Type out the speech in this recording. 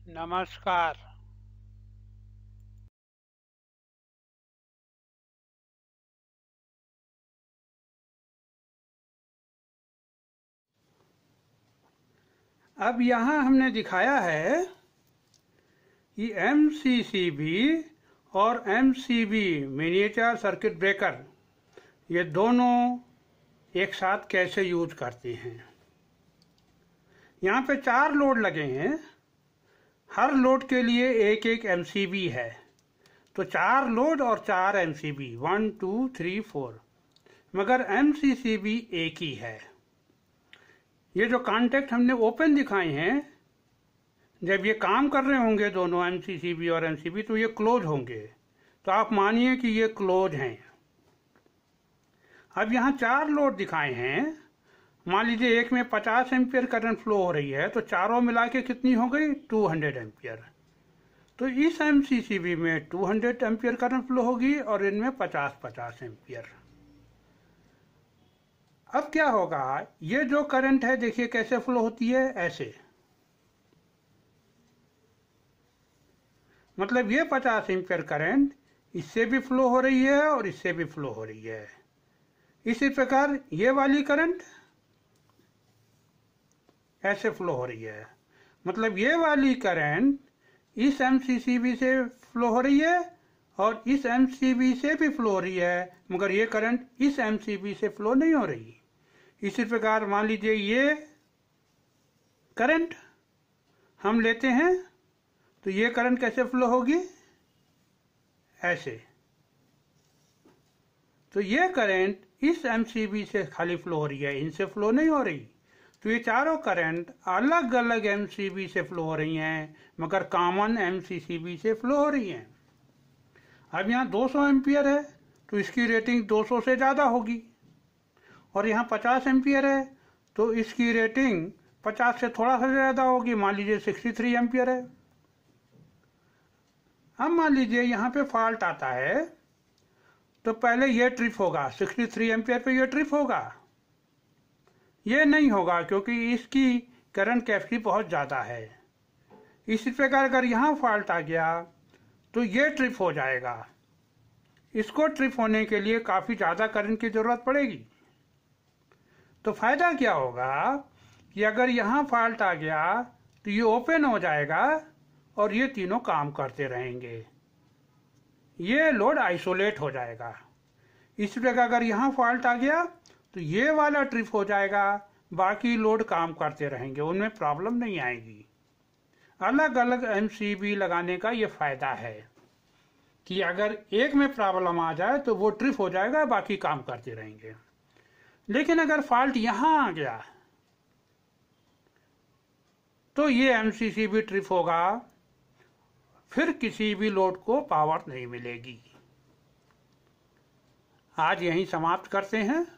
नमस्कार। अब यहाँ हमने दिखाया है कि MCCB और MCB मिनिएचर सर्किट ब्रेकर ये दोनों एक साथ कैसे यूज करते हैं। यहाँ पे 4 लोड लगे हैं, हर लोड के लिए एक एक MCB है, तो 4 लोड और 4 MCB 1 2 3 4, मगर MCCB एक ही है। ये जो कॉन्टेक्ट हमने ओपन दिखाए हैं, जब ये काम कर रहे होंगे दोनों MCCB और MCB तो ये क्लोज होंगे, तो आप मानिए कि ये क्लोज हैं। अब यहाँ 4 लोड दिखाए हैं, मान लीजिए एक में 50 एम्पियर करंट फ्लो हो रही है, तो चारों मिला के कितनी हो गई 200 एम्पियर। तो इस MCCB में 200 एम्पियर करंट फ्लो होगी और इनमें 50-50 एम्पियर। अब क्या होगा, ये जो करंट है देखिए कैसे फ्लो होती है, ऐसे, मतलब ये 50 एम्पियर करंट इससे भी फ्लो हो रही है और इससे भी फ्लो हो रही है। इसी प्रकार ये वाली करंट ऐसे फ्लो हो रही है, मतलब ये वाली करंट इस MCCB से फ्लो हो रही है और इस MCB से भी फ्लो हो रही है, मगर ये करंट इस MCB से फ्लो नहीं हो रही। इसी प्रकार मान लीजिए ये करंट हम लेते हैं, तो ये करंट कैसे फ्लो होगी, ऐसे। तो ये करंट इस MCB से खाली फ्लो हो रही है, इनसे फ्लो नहीं हो रही। तो ये चारों करंट अलग अलग MCB से फ्लो हो रही हैं, मगर कॉमन MCCB से फ्लो हो रही हैं। अब यहाँ 200 एम्पियर है तो इसकी रेटिंग 200 से ज़्यादा होगी, और यहाँ 50 एम्पियर है तो इसकी रेटिंग 50 से थोड़ा सा ज़्यादा होगी, मान लीजिए 63 एम्पियर है। अब मान लीजिए यहाँ पे फॉल्ट आता है, तो पहले ये ट्रिप होगा, 63 एम्पियर पे ये ट्रिप होगा, ये नहीं होगा क्योंकि इसकी करंट कैपेसिटी बहुत ज़्यादा है। इसी प्रकार अगर यहाँ फॉल्ट आ गया तो ये ट्रिप हो जाएगा। इसको ट्रिप होने के लिए काफ़ी ज़्यादा करंट की ज़रूरत पड़ेगी। तो फायदा क्या होगा कि अगर यहाँ फॉल्ट आ गया तो ये ओपन हो जाएगा और ये तीनों काम करते रहेंगे, ये लोड आइसोलेट हो जाएगा। इसी प्रकार अगर यहाँ फॉल्ट आ गया तो ये वाला ट्रिप हो जाएगा, बाकी लोड काम करते रहेंगे, उनमें प्रॉब्लम नहीं आएगी। अलग अलग MCB लगाने का ये फायदा है कि अगर एक में प्रॉब्लम आ जाए तो वो ट्रिप हो जाएगा, बाकी काम करते रहेंगे। लेकिन अगर फॉल्ट यहाँ आ गया तो ये MCCB ट्रिप होगा, फिर किसी भी लोड को पावर नहीं मिलेगी। आज यहीं समाप्त करते हैं।